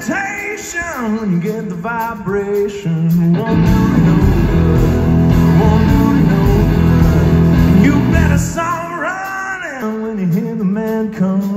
temptation when you get the vibration. Won't do it no good, won't do it no good. You better start running when you hear the man come